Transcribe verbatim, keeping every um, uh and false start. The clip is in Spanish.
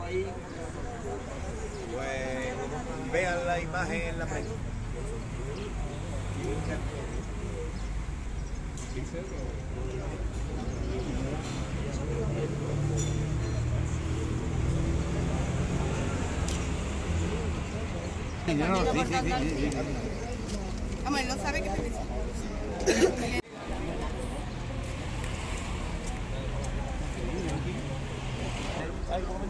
Pues vean la imagen en la prensa. No, sí, sí, sí, sí, sí. Vamos, él no sabe que te dice. Ay, ¿cómo